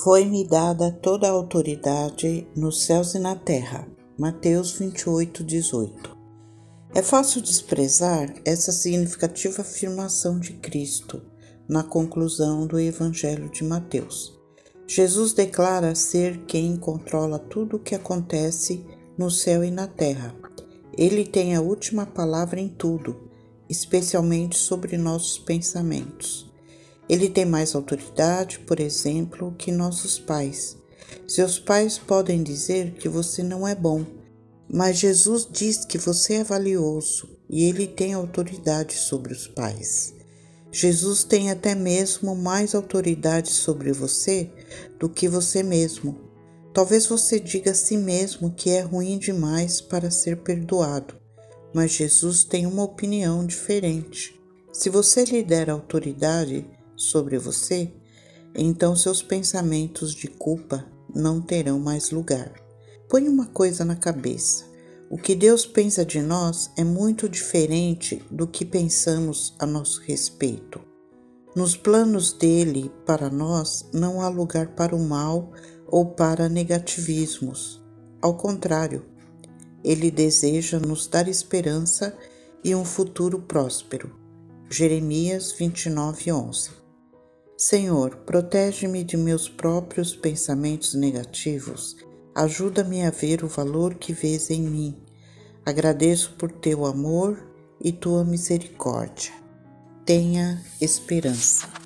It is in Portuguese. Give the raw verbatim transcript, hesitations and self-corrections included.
Foi-me dada toda a autoridade nos céus e na terra. Mateus vinte e oito, dezoito. É fácil desprezar essa significativa afirmação de Cristo na conclusão do Evangelho de Mateus. Jesus declara ser quem controla tudo o que acontece no céu e na terra. Ele tem a última palavra em tudo, especialmente sobre nossos pensamentos. Ele tem mais autoridade, por exemplo, que nossos pais. Seus pais podem dizer que você não é bom, mas Jesus diz que você é valioso e ele tem autoridade sobre os pais. Jesus tem até mesmo mais autoridade sobre você do que você mesmo. Talvez você diga a si mesmo que é ruim demais para ser perdoado, mas Jesus tem uma opinião diferente. Se você lhe der autoridade sobre você, então seus pensamentos de culpa não terão mais lugar. Põe uma coisa na cabeça. O que Deus pensa de nós é muito diferente do que pensamos a nosso respeito. Nos planos dele para nós não há lugar para o mal ou para negativismos. Ao contrário, ele deseja nos dar esperança e um futuro próspero. Jeremias vinte e nove, onze. Senhor, protege-me de meus próprios pensamentos negativos. Ajuda-me a ver o valor que vês em mim. Agradeço por teu amor e tua misericórdia. Tenha esperança.